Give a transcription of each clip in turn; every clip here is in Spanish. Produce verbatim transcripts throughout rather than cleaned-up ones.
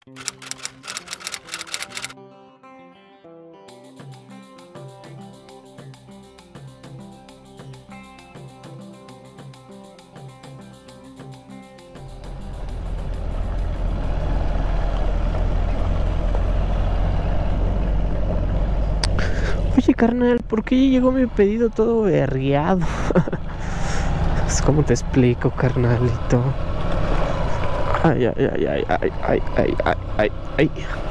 Oye, carnal, ¿por qué llegó mi pedido todo vergueado? ¿Cómo te explico, carnalito? Ay, ay, ay, ay, ay, ay, ay, ay, ay, ay.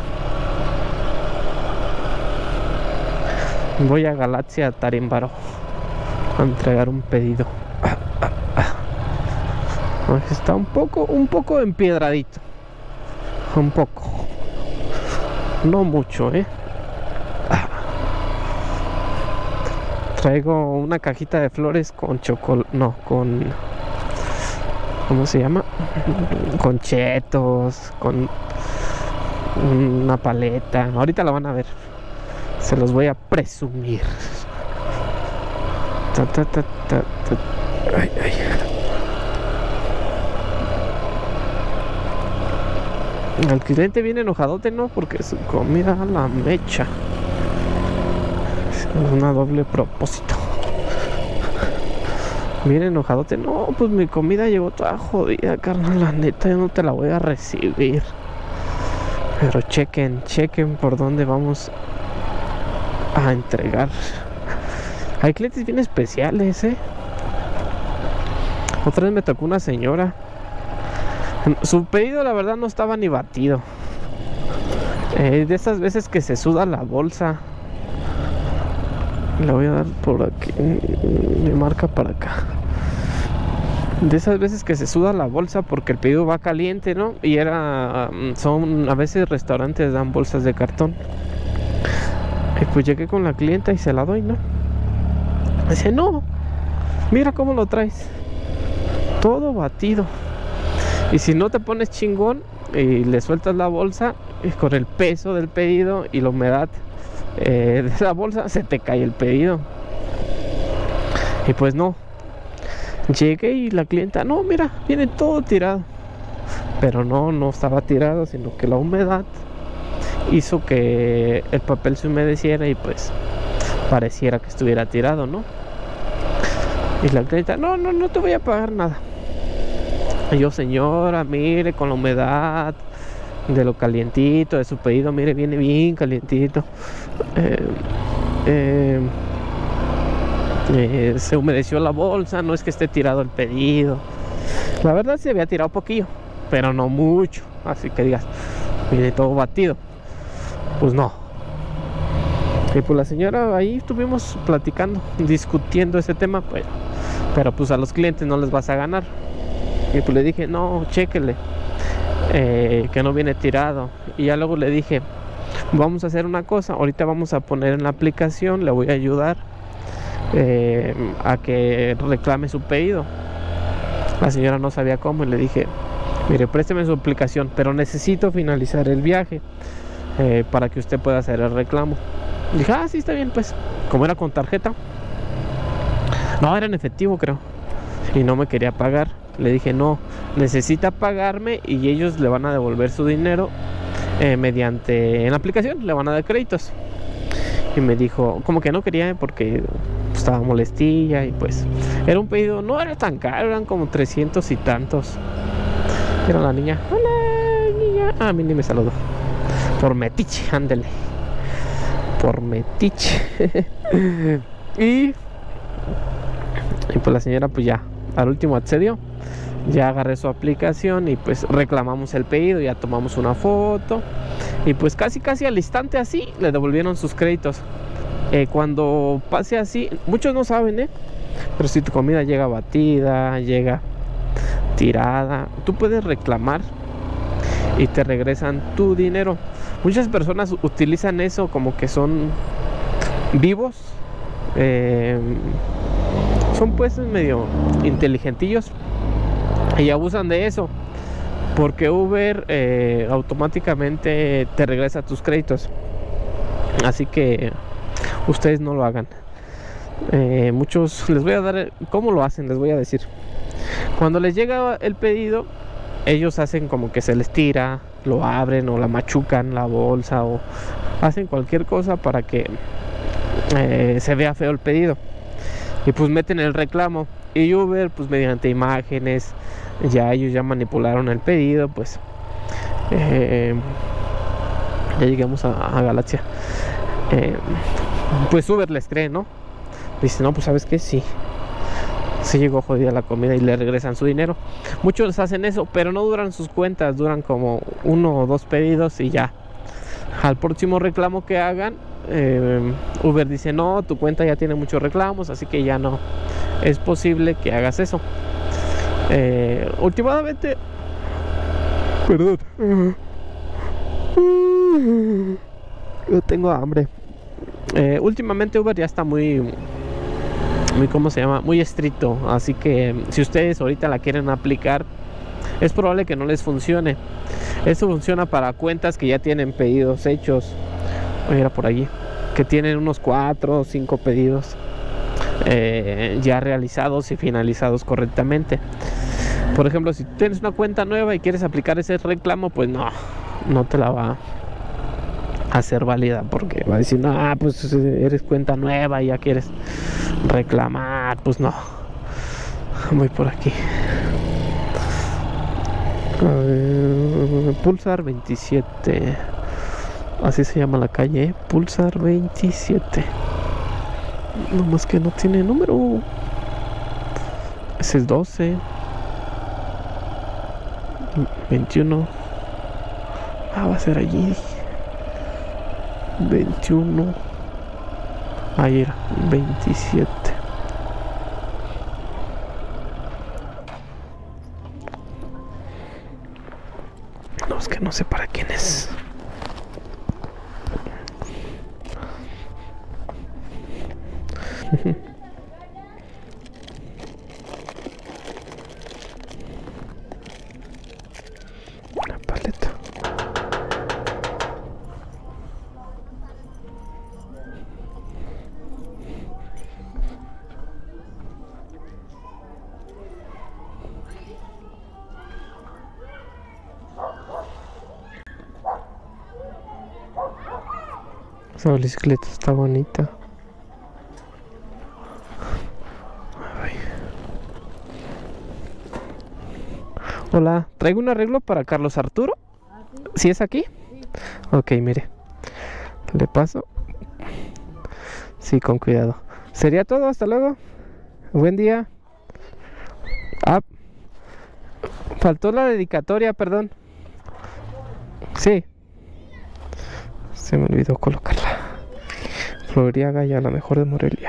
Voy a Galaxia Tarímbaro a entregar un pedido. Está un poco, un poco empiedradito. Un poco. No mucho, ¿eh? Traigo una cajita de flores con chocolate, no, con, ¿cómo se llama? Con chetos, con una paleta. Ahorita la van a ver. Se los voy a presumir. Ta, ta, ta, ta, ta. Ay, ay. El cliente viene enojadote, ¿no? Porque su comida a la mecha. Una doble propósito. Viene enojadote. No, pues mi comida llegó toda jodida, carnal. La neta, yo no te la voy a recibir. Pero chequen, chequen por dónde vamos a entregar. Hay clientes bien especiales, ¿eh? Otra vez me tocó una señora. Su pedido, la verdad, no estaba ni batido. Eh, de esas veces que se suda la bolsa. Le voy a dar por aquí. Me marca para acá. De esas veces que se suda la bolsa porque el pedido va caliente, ¿no? Y era... Son... A veces restaurantes dan bolsas de cartón. Y pues llegué con la clienta y se la doy, ¿no? Dice, no. Mira cómo lo traes. Todo batido. Y si no te pones chingón y le sueltas la bolsa, y con el peso del pedido y la humedad Eh, de la bolsa, se te cae el pedido. Y pues no. Llegué y la clienta, no, mira, viene todo tirado. Pero no, no estaba tirado, sino que la humedad hizo que el papel se humedeciera y pues pareciera que estuviera tirado, ¿no? Y la clienta, no, no, no te voy a pagar nada. Y yo, señora, mire, con la humedad de lo calientito de su pedido, mire, viene bien calientito. Eh, eh, eh, se humedeció la bolsa, no es que esté tirado el pedido. La verdad se había tirado poquillo, pero no mucho, así que digas, mire, todo batido. Pues no. Y pues la señora, ahí estuvimos platicando, discutiendo ese tema, pues, pero pues a los clientes no les vas a ganar. Y pues le dije, no, chéquele, eh, que no viene tirado. Y ya luego le dije, vamos a hacer una cosa, ahorita vamos a poner en la aplicación, le voy a ayudar eh, a que reclame su pedido. La señora no sabía cómo y le dije, mire, présteme su aplicación, pero necesito finalizar el viaje eh, para que usted pueda hacer el reclamo. Y dije, ah, sí, está bien, pues. Como era con tarjeta, no, era en efectivo, creo, y no me quería pagar. Le dije, no, necesita pagarme y ellos le van a devolver su dinero eh, mediante, en la aplicación, le van a dar créditos. Y me dijo, como que no quería porque pues, estaba molestilla. Y pues, era un pedido, no era tan caro, eran como trescientos y tantos. Era la niña, hola, niña. Ah, a mí ni me saludó. Por metiche, ándele. Por metiche. y, y pues la señora, pues ya, al último accedió. Ya agarré su aplicación y pues reclamamos el pedido, ya tomamos una foto y pues casi casi al instante así le devolvieron sus créditos. Eh, cuando pase así, muchos no saben, ¿eh? Pero si tu comida llega batida, llega tirada, tú puedes reclamar y te regresan tu dinero. Muchas personas utilizan eso como que son vivos, eh, son pues medio inteligentillos y abusan de eso, porque Uber eh, automáticamente te regresa tus créditos. Así que ustedes no lo hagan. eh, Muchos, les voy a dar cómo lo hacen, les voy a decir. Cuando les llega el pedido, ellos hacen como que se les tira, lo abren o la machucan la bolsa o hacen cualquier cosa para que eh, se vea feo el pedido, y pues meten el reclamo. Y Uber, pues mediante imágenes, ya ellos ya manipularon el pedido, pues eh, ya llegamos a, a Galaxia. Eh, pues Uber les cree, ¿no? Dice, no, pues sabes qué, sí, sí llegó jodida la comida, y le regresan su dinero. Muchos hacen eso, pero no duran sus cuentas, duran como uno o dos pedidos y ya. Al próximo reclamo que hagan, eh, Uber dice, no, tu cuenta ya tiene muchos reclamos, así que ya no es posible que hagas eso. Eh, últimamente, perdón, yo tengo hambre. Eh, últimamente Uber ya está muy, muy, ¿cómo se llama? Muy estricto, así que si ustedes ahorita la quieren aplicar, es probable que no les funcione. Esto funciona para cuentas que ya tienen pedidos hechos. Oye, era por allí, que tienen unos cuatro o cinco pedidos eh, ya realizados y finalizados correctamente. Por ejemplo, si tienes una cuenta nueva y quieres aplicar ese reclamo, pues no, no te la va a hacer válida, porque va a decir, no, pues eres cuenta nueva y ya quieres reclamar. Pues no. Voy por aquí. A ver, Pulsar veintisiete, así se llama la calle, ¿eh? Pulsar veintisiete. No más que no tiene número. Ese es doce, veintiuno. Ah, va a ser allí. veintiuno. Ahí era, veintisiete. No, es que no sé para quién es. Una paleta. Esa bicicleta está bonita. Ay. Hola, traigo un arreglo para Carlos Arturo. ¿Ah, sí? ¿Sí es aquí? Sí. Ok, mire. Le paso. Sí, con cuidado. ¿Sería todo? Hasta luego. Buen día. Ah, faltó la dedicatoria, perdón. Sí. Se me olvidó colocarla. Floriaga y a la mejor de Morelia.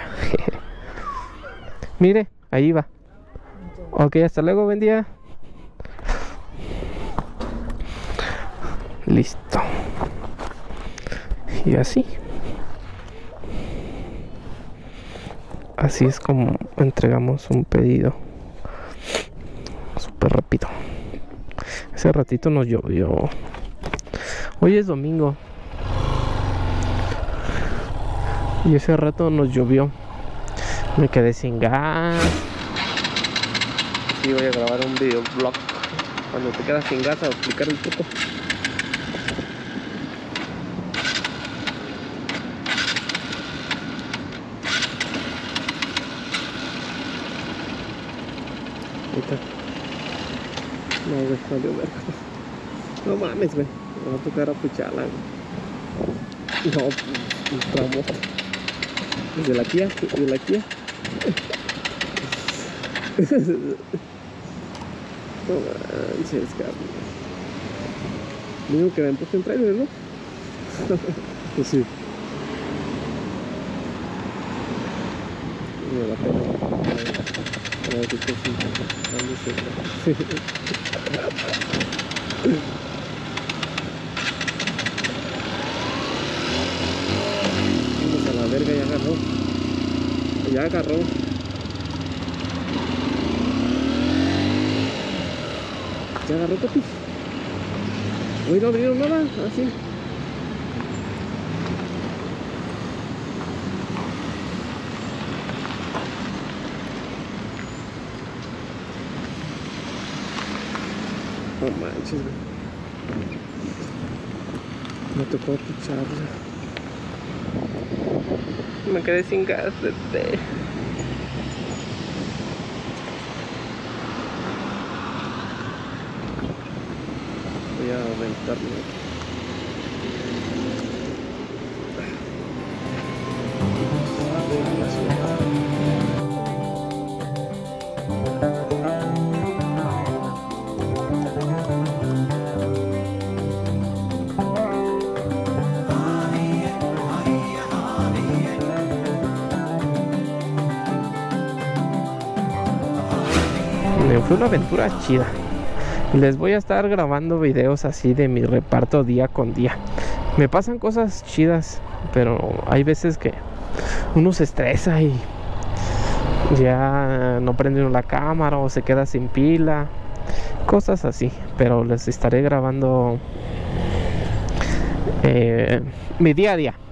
Mire, ahí va. Ok, hasta luego, buen día. Listo. Y así. Así es como entregamos un pedido. Súper rápido. Ese ratito nos llovió. Hoy es domingo. Y ese rato nos llovió. Me quedé sin gas. Y voy a grabar un videoblog. Cuando te quedas sin gas, a explicar el truco. Ahorita. No, güey, valió verga. No mames, güey. Me va a tocar apucharla, güey. No, un tramo. Desde la Kia, desde la Kia. No manches, cabrón. Mismo que me empujé un trailer, ¿no? Pues sí. Me la pena. A ver qué cosita. Vamos a la verga, ya agarró. Ya agarró. Ya agarró, papi. Hoy no abrieron nada, así. No manches, güey. Me tocó picharla. Me quedé sin gas de té. Voy a aventarme. Fue una aventura chida. Les voy a estar grabando videos así de mi reparto día con día. Me pasan cosas chidas, pero hay veces que uno se estresa y ya no prende uno la cámara o se queda sin pila, cosas así. Pero les estaré grabando eh, mi día a día.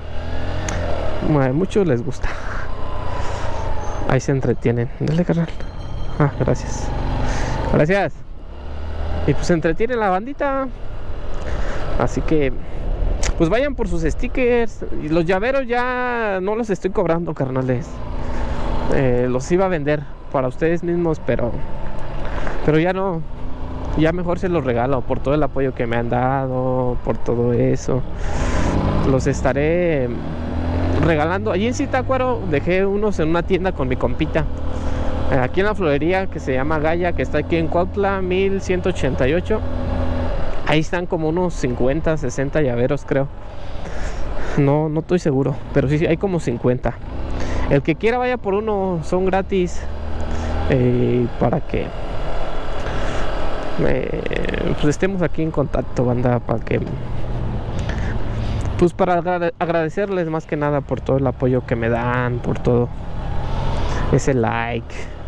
A muchos les gusta. Ahí se entretienen. Dale, carnal. Ah, gracias. Gracias. Y pues se entretiene la bandita. Así que pues vayan por sus stickers. Y los llaveros ya no los estoy cobrando, carnales. eh, Los iba a vender para ustedes mismos, pero Pero ya no. Ya mejor se los regalo por todo el apoyo que me han dado, por todo eso. Los estaré regalando. Allí en Zitácuaro dejé unos en una tienda con mi compita, aquí en la florería que se llama Gaya, que está aquí en Cuautla mil ciento ochenta y ocho. Ahí están como unos cincuenta, sesenta llaveros, creo. No, no estoy seguro, pero sí hay como cincuenta. El que quiera vaya por uno, son gratis. Eh, para que eh, pues estemos aquí en contacto, banda, para que pues para agrade agradecerles más que nada por todo el apoyo que me dan, por todo ese like.